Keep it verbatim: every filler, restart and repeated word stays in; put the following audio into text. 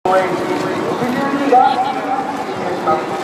ろくじゅうにが進入します。